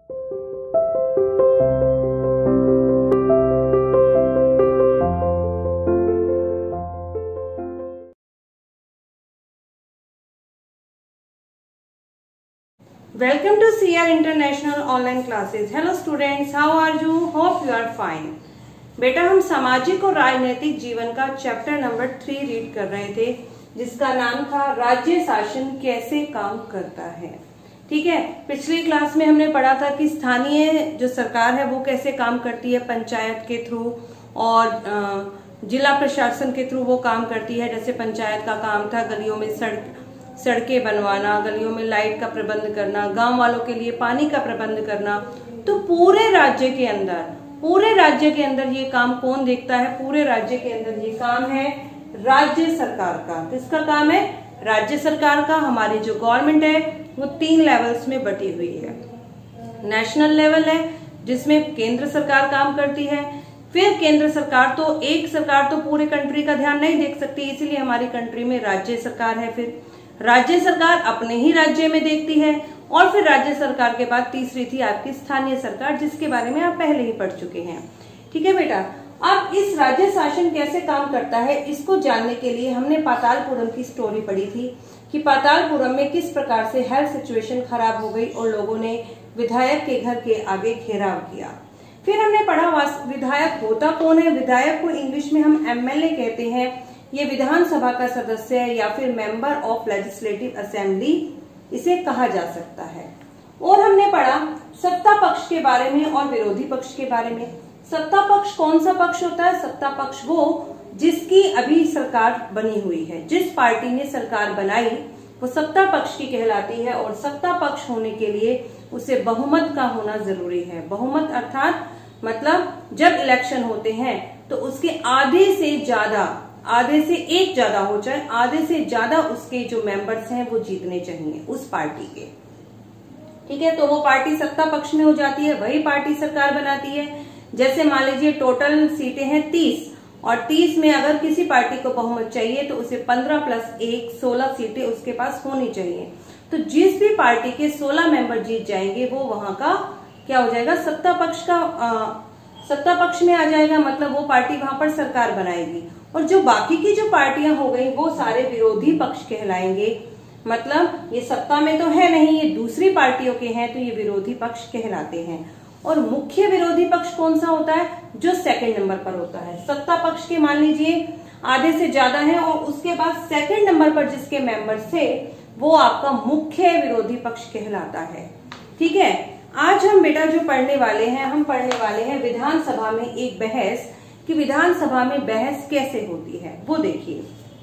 Welcome to CR International Online Classes. Hello students, how are you? Hope you are fine. बेटा हम सामाजिक और राजनीतिक जीवन का चैप्टर नंबर 3 रीड कर रहे थे, जिसका नाम था राज्य शासन कैसे काम करता है। ठीक है, पिछली क्लास में हमने पढ़ा था कि स्थानीय जो सरकार है वो कैसे काम करती है, पंचायत के थ्रू और जिला प्रशासन के थ्रू वो काम करती है। जैसे पंचायत का काम था गलियों में सड़कें बनवाना, गलियों में लाइट का प्रबंध करना, गांव वालों के लिए पानी का प्रबंध करना। तो पूरे राज्य के अंदर ये काम कौन देखता है? पूरे राज्य के अंदर ये काम है राज्य सरकार का। किसका काम है? राज्य सरकार का। हमारी जो गवर्नमेंट है वो 3 लेवल्स में बटी हुई है। नेशनल लेवल है जिसमें केंद्र सरकार काम करती है। फिर केंद्र सरकार तो एक सरकार तो पूरे कंट्री का ध्यान नहीं देख सकती, इसीलिए हमारी कंट्री में राज्य सरकार है। फिर राज्य सरकार अपने ही राज्य में देखती है, और फिर राज्य सरकार के बाद तीसरी थी आपकी स्थानीय सरकार, जिसके बारे में आप पहले ही पढ़ चुके हैं। ठीक है बेटा, अब इस राज्य शासन कैसे काम करता है इसको जानने के लिए हमने पातालपुरम की स्टोरी पढ़ी थी कि पातालपुरम में किस प्रकार से हेल्थ सिचुएशन खराब हो गई और लोगों ने विधायक के घर के आगे घेराव किया। फिर हमने पढ़ा विधायक होता कौन है। विधायक को इंग्लिश में हम एमएलए कहते हैं। ये विधानसभा का सदस्य है या फिर मेंबर ऑफ लेजिस्लेटिव असेंबली इसे कहा जा सकता है। और हमने पढ़ा सत्ता पक्ष के बारे में और विरोधी पक्ष के बारे में। सत्ता पक्ष कौन सा पक्ष होता है? सत्ता पक्ष वो जिसकी अभी सरकार बनी हुई है, जिस पार्टी ने सरकार बनाई वो सत्ता पक्ष की कहलाती है। और सत्ता पक्ष होने के लिए उसे बहुमत का होना जरूरी है। बहुमत अर्थात मतलब जब इलेक्शन होते हैं तो उसके आधे से एक ज्यादा हो, चाहे आधे से ज्यादा उसके जो मेंबर्स हैं वो जीतने चाहिए उस पार्टी के। ठीक है, तो वो पार्टी सत्ता पक्ष में हो जाती है, वही पार्टी सरकार बनाती है। जैसे मान लीजिए टोटल सीटें हैं 30 और 30 में अगर किसी पार्टी को बहुमत चाहिए तो उसे 15 + 1 16 सीटें उसके पास होनी चाहिए। तो जिस भी पार्टी के 16 मेंबर जीत जाएंगे वो वहां का क्या हो जाएगा? सत्ता पक्ष में आ जाएगा। मतलब वो पार्टी वहां पर सरकार बनाएगी। और जो बाकी की जो पार्टियां हो गई वो सारे विरोधी पक्ष कहलाएंगे। मतलब ये सत्ता में तो है नहीं, ये दूसरी पार्टियों के हैं, तो ये विरोधी पक्ष कहलाते हैं। और मुख्य विरोधी पक्ष कौन सा होता है? जो सेकंड नंबर पर होता है। सत्ता पक्ष के मान लीजिए आधे से ज्यादा है और उसके बाद सेकंड नंबर पर जिसके मेंबर्स थे वो आपका मुख्य विरोधी पक्ष कहलाता है। ठीक है, आज हम बेटा जो पढ़ने वाले हैं विधानसभा में एक बहस, कि विधानसभा में बहस कैसे होती है वो देखिए।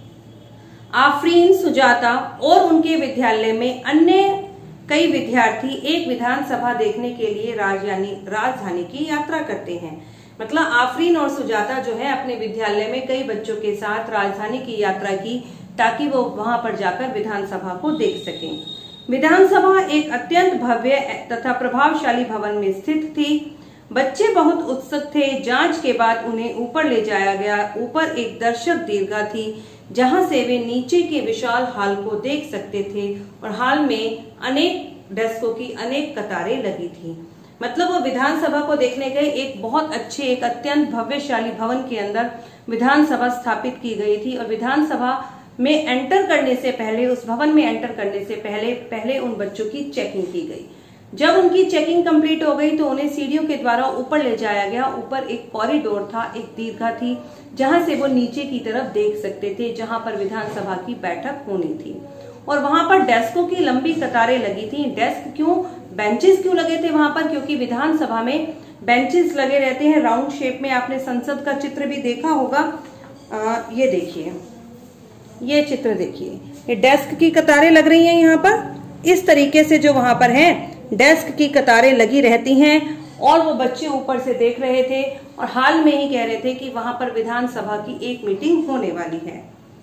आफरीन, सुजाता और उनके विद्यालय में अन्य कई विद्यार्थी एक विधानसभा देखने के लिए राजधानी की यात्रा करते हैं। मतलब आफरीन और सुजाता जो है अपने विद्यालय में कई बच्चों के साथ राजधानी की यात्रा की ताकि वो वहां पर जाकर विधानसभा को देख सकें। विधानसभा एक अत्यंत भव्य तथा प्रभावशाली भवन में स्थित थी। बच्चे बहुत उत्सुक थे। जांच के बाद उन्हें ऊपर ले जाया गया। ऊपर एक दर्शक दीर्घा थी जहां से वे नीचे के विशाल हॉल को देख सकते थे और हॉल में अनेक डेस्कों की अनेक कतारें लगी थी। मतलब वो विधानसभा को देखने गए। एक बहुत अच्छे, एक अत्यंत भव्यशाली भवन के अंदर विधानसभा स्थापित की गई थी और विधानसभा में एंटर करने से पहले, उस भवन में एंटर करने से पहले उन बच्चों की चेकिंग की गई। जब उनकी चेकिंग कंप्लीट हो गई तो उन्हें सीढ़ियों के द्वारा ऊपर ले जाया गया। ऊपर एक कॉरिडोर था, एक दीर्घा थी जहां से वो नीचे की तरफ देख सकते थे, जहां पर विधानसभा की बैठक होनी थी। और वहां पर डेस्कों की लंबी कतारें लगी थी। डेस्क क्यों, बेंचेस क्यों लगे थे वहां पर? क्योंकि विधानसभा में बेंचेस लगे रहते हैं राउंड शेप में। आपने संसद का चित्र भी देखा होगा। ये देखिए, ये चित्र देखिए, ये डेस्क की कतारें लग रही हैं यहाँ पर। इस तरीके से जो वहां पर है डेस्क की कतारें लगी रहती हैं और वो बच्चे ऊपर से देख रहे थे और हाल में ही कह रहे थे कि वहां पर विधानसभा की एक मीटिंग होने वाली है।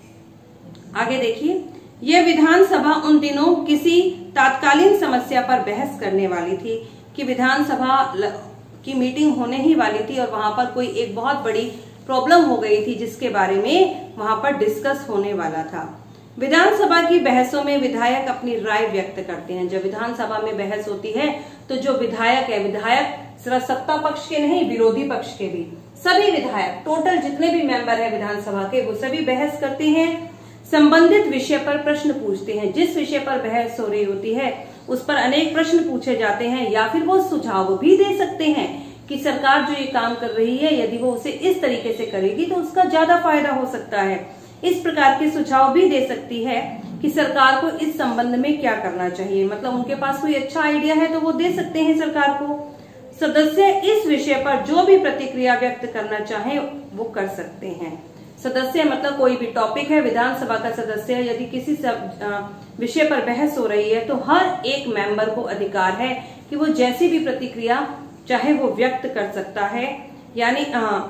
आगे देखिए, यह विधानसभा उन दिनों किसी तात्कालीन समस्या पर बहस करने वाली थी कि विधानसभा की मीटिंग होने ही वाली थी और वहां पर कोई एक बहुत बड़ी प्रॉब्लम हो गई थी जिसके बारे में वहां पर डिस्कस होने वाला था। विधानसभा की बहसों में विधायक अपनी राय व्यक्त करते हैं। जब विधानसभा में बहस होती है तो जो विधायक है, विधायक सिर्फ सत्ता पक्ष के नहीं, विरोधी पक्ष के भी सभी विधायक, टोटल जितने भी मेंबर है विधानसभा के, वो सभी बहस करते हैं, संबंधित विषय पर प्रश्न पूछते हैं। जिस विषय पर बहस हो रही होती है उस पर अनेक प्रश्न पूछे जाते हैं, या फिर वो सुझाव भी दे सकते हैं कि सरकार जो ये काम कर रही है यदि वो उसे इस तरीके से करेगी तो उसका ज्यादा फायदा हो सकता है। इस प्रकार के सुझाव भी दे सकती है कि सरकार को इस संबंध में क्या करना चाहिए। मतलब उनके पास कोई अच्छा आइडिया है तो वो दे सकते हैं सरकार को। सदस्य इस विषय पर जो भी प्रतिक्रिया व्यक्त करना चाहे वो कर सकते हैं। सदस्य मतलब कोई भी टॉपिक है, विधानसभा का सदस्य यदि किसी विषय पर बहस हो रही है तो हर एक मेंबर को अधिकार है कि वो जैसी भी प्रतिक्रिया चाहे वो व्यक्त कर सकता है। यानी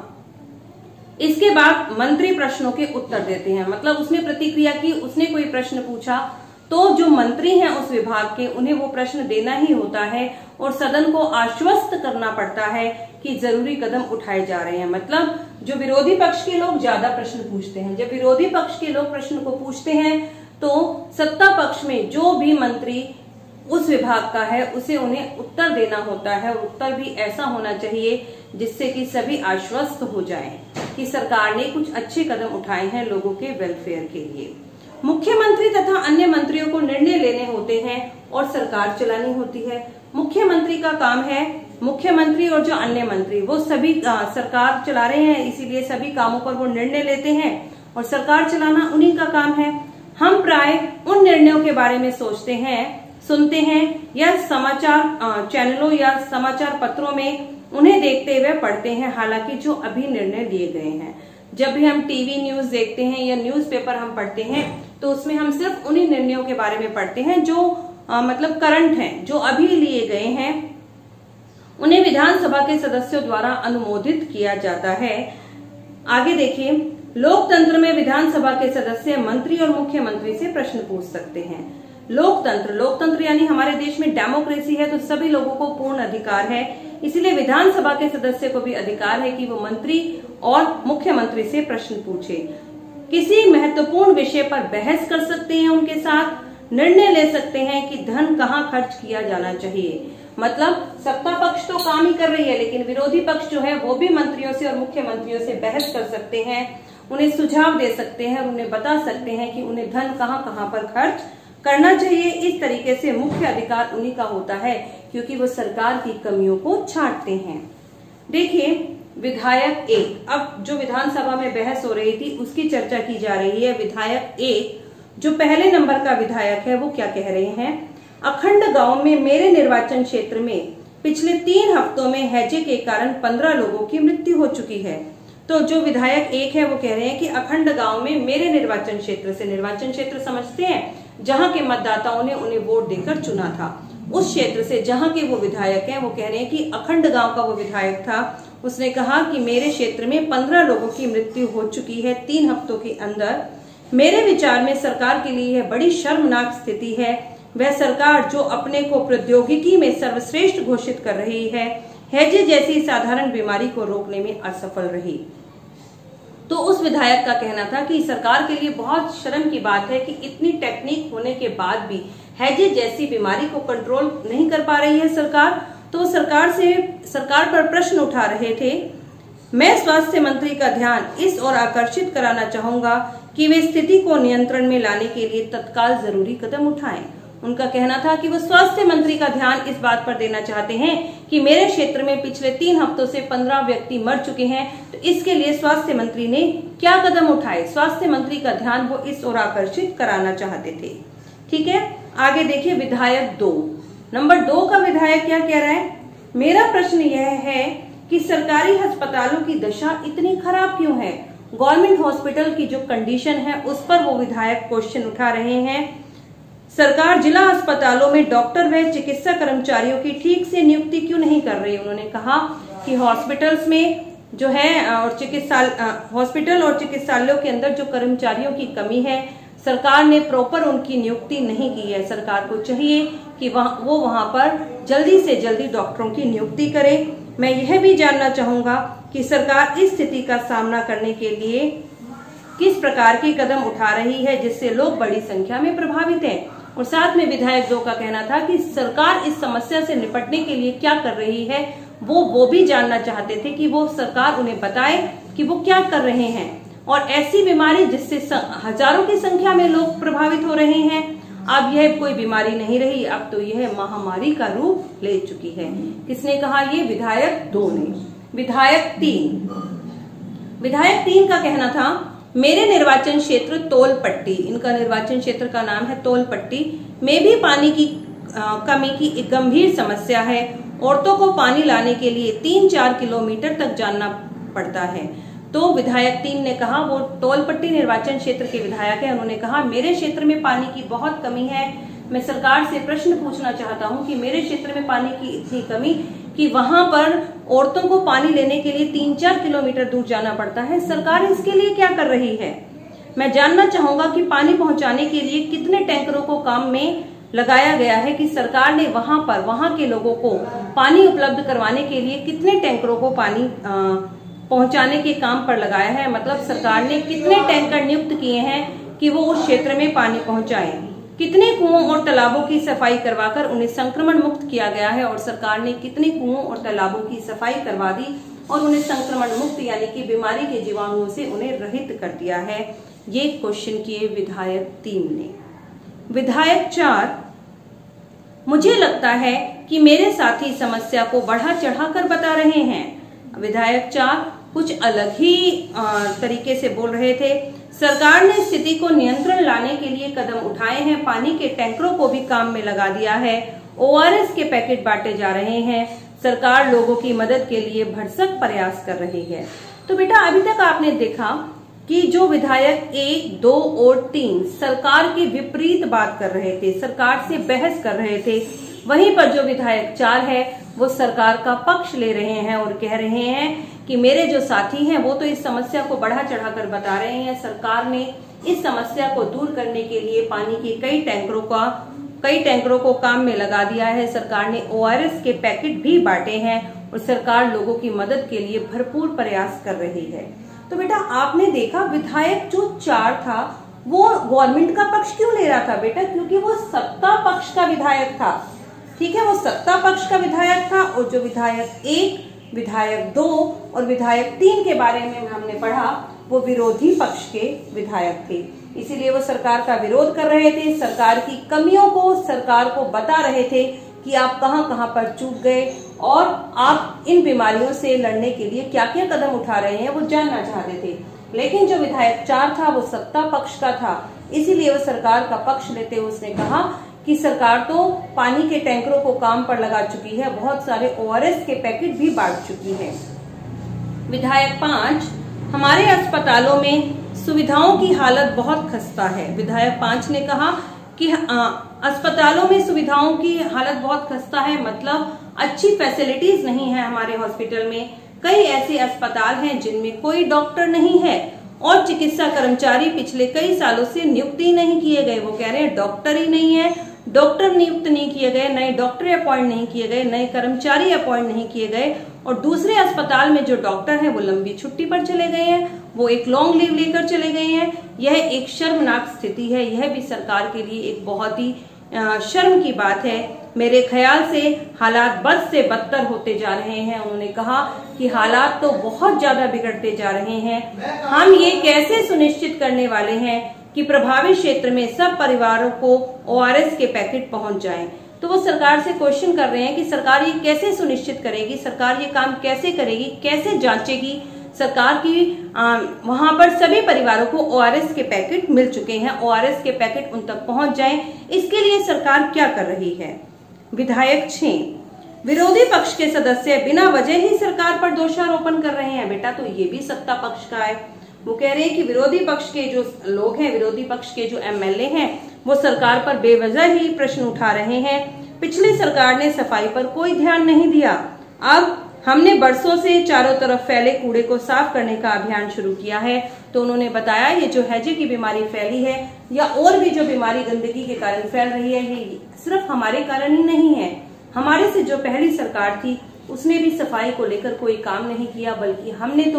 इसके बाद मंत्री प्रश्नों के उत्तर देते हैं। मतलब उसने प्रतिक्रिया की, उसने कोई प्रश्न पूछा तो जो मंत्री हैं उस विभाग के, उन्हें वो प्रश्न देना ही होता है और सदन को आश्वस्त करना पड़ता है कि जरूरी कदम उठाए जा रहे हैं। मतलब जो विरोधी पक्ष के लोग ज्यादा प्रश्न पूछते हैं, जब विरोधी पक्ष के लोग प्रश्न को पूछते हैं तो सत्ता पक्ष में जो भी मंत्री उस विभाग का है उसे उन्हें उत्तर देना होता है, और उत्तर भी ऐसा होना चाहिए जिससे कि सभी आश्वस्त हो जाएं कि सरकार ने कुछ अच्छे कदम उठाए हैं लोगों के वेलफेयर के लिए। मुख्यमंत्री तथा अन्य मंत्रियों को निर्णय लेने होते हैं और सरकार चलानी होती है। मुख्यमंत्री का काम है, मुख्यमंत्री और जो अन्य मंत्री वो सभी सरकार चला रहे हैं, इसीलिए सभी कामों पर वो निर्णय लेते हैं और सरकार चलाना उन्हीं का काम है। हम प्राय उन निर्णयों के बारे में सोचते हैं, सुनते हैं या समाचार चैनलों या समाचार पत्रों में उन्हें देखते हुए पढ़ते हैं, हालांकि जो अभी निर्णय लिए गए हैं। जब भी हम टीवी न्यूज देखते हैं या न्यूज़पेपर हम पढ़ते हैं तो उसमें हम सिर्फ उन्हीं निर्णयों के बारे में पढ़ते हैं जो मतलब करंट हैं, जो अभी लिए गए हैं, उन्हें विधानसभा के सदस्यों द्वारा अनुमोदित किया जाता है। आगे देखिए, लोकतंत्र में विधानसभा के सदस्य मंत्री और मुख्यमंत्री से प्रश्न पूछ सकते हैं। लोकतंत्र यानी हमारे देश में डेमोक्रेसी है तो सभी लोगों को पूर्ण अधिकार है, इसलिए विधानसभा के सदस्य को भी अधिकार है कि वो मंत्री और मुख्यमंत्री से प्रश्न पूछे, किसी महत्वपूर्ण विषय पर बहस कर सकते हैं, उनके साथ निर्णय ले सकते हैं कि धन कहाँ खर्च किया जाना चाहिए। मतलब सत्ता पक्ष तो काम ही कर रही है, लेकिन विरोधी पक्ष जो है वो भी मंत्रियों से और मुख्यमंत्रियों से बहस कर सकते हैं, उन्हें सुझाव दे सकते हैं और उन्हें बता सकते हैं कि उन्हें धन कहाँ कहाँ पर खर्च करना चाहिए। इस तरीके से मुख्य अधिकार उन्हीं का होता है क्योंकि वो सरकार की कमियों को छांटते हैं। देखिए, विधायक एक, अब जो विधानसभा में बहस हो रही थी उसकी चर्चा की जा रही है। विधायक एक जो पहले नंबर का विधायक है वो क्या कह रहे हैं, अखंड गांव में मेरे निर्वाचन क्षेत्र में पिछले 3 हफ्तों में हैजे के कारण 15 लोगों की मृत्यु हो चुकी है। तो जो विधायक एक है वो कह रहे हैं कि अखंड गांव में मेरे निर्वाचन क्षेत्र से, निर्वाचन क्षेत्र समझते हैं जहां के मतदाताओं ने उन्हें वोट देकर चुना था, उस क्षेत्र से जहां के वो विधायक हैं, वो कह रहे हैं कि अखंड गांव का वो विधायक था, उसने कहा कि मेरे क्षेत्र में 15 लोगों की मृत्यु हो चुकी है 3 हफ्तों के अंदर। मेरे विचार में सरकार के लिए यह बड़ी शर्मनाक स्थिति है। वह सरकार जो अपने को प्रौद्योगिकी में सर्वश्रेष्ठ घोषित कर रही है, हैजे जैसी साधारण बीमारी को रोकने में असफल रही। तो उस विधायक का कहना था कि सरकार के लिए बहुत शर्म की बात है कि इतनी टेक्निक होने के बाद भी हैजे जैसी बीमारी को कंट्रोल नहीं कर पा रही है सरकार। तो सरकार पर प्रश्न उठा रहे थे। मैं स्वास्थ्य मंत्री का ध्यान इस ओर आकर्षित कराना चाहूंगा कि वे स्थिति को नियंत्रण में लाने के लिए तत्काल जरूरी कदम उठाएं। उनका कहना था कि वो स्वास्थ्य मंत्री का ध्यान इस बात पर देना चाहते हैं कि मेरे क्षेत्र में पिछले 3 हफ्तों से 15 व्यक्ति मर चुके हैं, तो इसके लिए स्वास्थ्य मंत्री ने क्या कदम उठाए, स्वास्थ्य मंत्री का ध्यान वो इस ओर आकर्षित कराना चाहते थे। ठीक है, आगे देखिए, विधायक 2, नंबर 2 का विधायक क्या कह रहा है, मेरा प्रश्न यह है कि सरकारी अस्पतालों की दशा इतनी खराब क्यों है। गवर्नमेंट हॉस्पिटल की जो कंडीशन है उस पर वो विधायक क्वेश्चन उठा रहे हैं। सरकार जिला अस्पतालों में डॉक्टर व चिकित्सा कर्मचारियों की ठीक से नियुक्ति क्यों नहीं कर रही। उन्होंने कहा कि हॉस्पिटल्स में जो है और हॉस्पिटल और चिकित्सालयों के अंदर जो कर्मचारियों की कमी है, सरकार ने प्रॉपर उनकी नियुक्ति नहीं की है। सरकार को चाहिए कि वो वहां पर जल्दी से जल्दी डॉक्टरों की नियुक्ति करे। मैं यह भी जानना चाहूंगा कि सरकार इस स्थिति का सामना करने के लिए किस प्रकार के कदम उठा रही है जिससे लोग बड़ी संख्या में प्रभावित हैं। और साथ में विधायक 2 का कहना था कि सरकार इस समस्या से निपटने के लिए क्या कर रही है, वो भी जानना चाहते थे कि वो सरकार उन्हें बताए कि वो क्या कर रहे हैं। और ऐसी बीमारी जिससे हजारों की संख्या में लोग प्रभावित हो रहे हैं, अब यह कोई बीमारी नहीं रही, अब तो यह महामारी का रूप ले चुकी है। किसने कहा? ये विधायक 2 ने। विधायक 3 का कहना था, मेरे निर्वाचन क्षेत्र तोलपट्टी, इनका निर्वाचन क्षेत्र का नाम है तोलपट्टी, में भी पानी की कमी की एक गंभीर समस्या है। औरतों को पानी लाने के लिए 3-4 किलोमीटर तक जाना पड़ता है। तो विधायक 3 ने कहा, वो तोलपट्टी निर्वाचन क्षेत्र के विधायक है, उन्होंने कहा मेरे क्षेत्र में पानी की बहुत कमी है। मैं सरकार से प्रश्न पूछना चाहता हूं कि मेरे क्षेत्र में पानी की इतनी कमी कि वहां पर औरतों को पानी लेने के लिए 3-4 किलोमीटर दूर जाना पड़ता है, सरकार इसके लिए क्या कर रही है? मैं जानना चाहूंगा कि पानी पहुंचाने के लिए कितने टैंकरों को काम में लगाया गया है, कि सरकार ने वहां के लोगों को पानी उपलब्ध करवाने के लिए कितने टैंकरों को पानी पहुंचाने के काम पर लगाया है। मतलब सरकार ने कितने टैंकर नियुक्त किए हैं कि वो उस क्षेत्र में पानी पहुंचाएं। कितने कुओं और तालाबों की सफाई करवाकर उन्हें संक्रमण मुक्त किया गया है, और सरकार ने कितने कुओं और तालाबों की सफाई करवा दी और उन्हें संक्रमण मुक्त यानी कि बीमारी के जीवाणुओं से उन्हें रहित कर दिया है। ये क्वेश्चन किए विधायक 3 ने। विधायक 4, मुझे लगता है कि मेरे साथी समस्या को बढ़ा चढ़ाकर बता रहे हैं। विधायक 4 कुछ अलग ही तरीके से बोल रहे थे। सरकार ने स्थिति को नियंत्रण लाने के लिए कदम उठाए हैं, पानी के टैंकरों को भी काम में लगा दिया है, ORS के पैकेट बांटे जा रहे हैं, सरकार लोगों की मदद के लिए भरसक प्रयास कर रही है। तो बेटा अभी तक आपने देखा कि जो विधायक 1, 2 और 3 सरकार के विपरीत बात कर रहे थे, सरकार से बहस कर रहे थे, वहीं पर जो विधायक 4 है वो सरकार का पक्ष ले रहे हैं और कह रहे हैं कि मेरे जो साथी हैं वो तो इस समस्या को बढ़ा चढ़ाकर बता रहे हैं। सरकार ने इस समस्या को दूर करने के लिए पानी के कई टैंकरों को काम में लगा दिया है, सरकार ने ORS के पैकेट भी बांटे हैं और सरकार लोगों की मदद के लिए भरपूर प्रयास कर रही है। तो बेटा आपने देखा विधायक जो 4 था वो गवर्नमेंट का पक्ष क्यों ले रहा था बेटा? क्योंकि वो सत्ता पक्ष का विधायक था। ठीक है, वो सत्ता पक्ष का विधायक था। और जो विधायक 1, विधायक 2 और विधायक 3 के बारे में हमने पढ़ा वो विरोधी पक्ष के विधायक थे, इसीलिए वो सरकार का विरोध कर रहे थे, सरकार की कमियों को सरकार को बता रहे थे कि आप कहां कहां पर चूक गए और आप इन बीमारियों से लड़ने के लिए क्या क्या कदम उठा रहे हैं वो जानना चाहते थे। लेकिन जो विधायक 4 था वो सत्ता पक्ष का था, इसीलिए वो सरकार का पक्ष लेते हुए उसने कहा कि सरकार तो पानी के टैंकरों को काम पर लगा चुकी है, बहुत सारे ORS के पैकेट भी बांट चुकी है। विधायक 5, हमारे अस्पतालों में सुविधाओं की हालत बहुत खस्ता है। विधायक 5 ने कहा कि अस्पतालों में सुविधाओं की हालत बहुत खस्ता है, मतलब अच्छी फैसिलिटीज नहीं है हमारे हॉस्पिटल में। कई ऐसे अस्पताल हैं जिनमें कोई डॉक्टर नहीं है और चिकित्सा कर्मचारी पिछले कई सालों से नियुक्त ही नहीं किए गए। वो कह रहे हैं डॉक्टर ही नहीं है, डॉक्टर नियुक्त नहीं किए गए, नए डॉक्टर अपॉइंट नहीं किए गए, नए कर्मचारी अपॉइंट नहीं किए गए, और दूसरे अस्पताल में जो डॉक्टर हैं वो लंबी छुट्टी पर चले गए हैं, वो एक लॉन्ग लीव लेकर चले गए हैं। यह एक शर्मनाक स्थिति है, यह भी सरकार के लिए एक बहुत ही शर्म की बात है। मेरे ख्याल से हालात बद से बदतर होते जा रहे हैं। उन्होंने कहा कि हालात तो बहुत ज्यादा बिगड़ते जा रहे हैं। हम ये कैसे सुनिश्चित करने वाले हैं कि प्रभावित क्षेत्र में सब परिवारों को ORS के पैकेट पहुंच जाएं। तो वो सरकार से क्वेश्चन कर रहे हैं कि सरकार ये कैसे सुनिश्चित करेगी, सरकार ये काम कैसे करेगी, कैसे जांचेगी सरकार की वहां पर सभी परिवारों को ORS के पैकेट मिल चुके हैं, ORS के पैकेट उन तक पहुंच जाएं, इसके लिए सरकार क्या कर रही है। विधायक 6, विरोधी पक्ष के सदस्य बिना वजह ही सरकार पर दोषारोपण कर रहे हैं। बेटा तो ये भी सत्ता पक्ष का है। वो कह रहे हैं कि विरोधी पक्ष के जो लोग हैं, विरोधी पक्ष के जो MLA हैं वो सरकार पर बेवजह ही प्रश्न उठा रहे हैं। पिछली सरकार ने सफाई पर कोई ध्यान नहीं दिया, अब हमने बरसों से चारों तरफ फैले कूड़े को साफ करने का अभियान शुरू किया है। तो उन्होंने बताया ये जो हैजे की बीमारी फैली है या और भी जो बीमारी गंदगी के कारण फैल रही है, ये सिर्फ हमारे कारण ही नहीं है। हमारे से जो पहली सरकार थी उसने भी सफाई को लेकर कोई काम नहीं किया, बल्कि हमने तो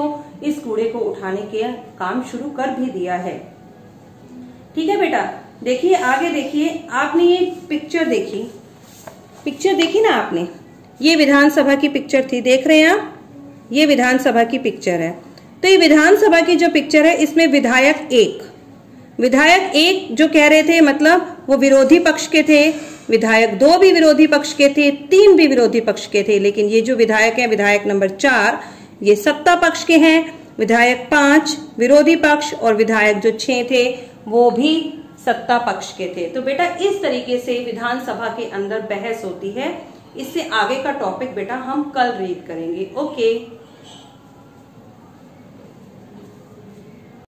इस कूड़े को उठाने के काम शुरू कर भी दिया है। ठीक है बेटा, देखिए आगे देखिए, आपने ये पिक्चर देखी ना आपने, ये विधानसभा की पिक्चर थी, देख रहे हैं आप, ये विधानसभा की पिक्चर है। तो ये विधानसभा की जो पिक्चर है इसमें विधायक एक जो कह रहे थे, मतलब वो विरोधी पक्ष के थे, विधायक 2 भी विरोधी पक्ष के थे, 3 भी विरोधी पक्ष के थे, लेकिन ये जो विधायक है, विधायक नंबर 4 ये सत्ता पक्ष के हैं, विधायक 5 विरोधी पक्ष और विधायक जो 6 थे वो भी सत्ता पक्ष के थे। तो बेटा इस तरीके से विधानसभा के अंदर बहस होती है। इससे आगे का टॉपिक बेटा हम कल रीड करेंगे। ओके।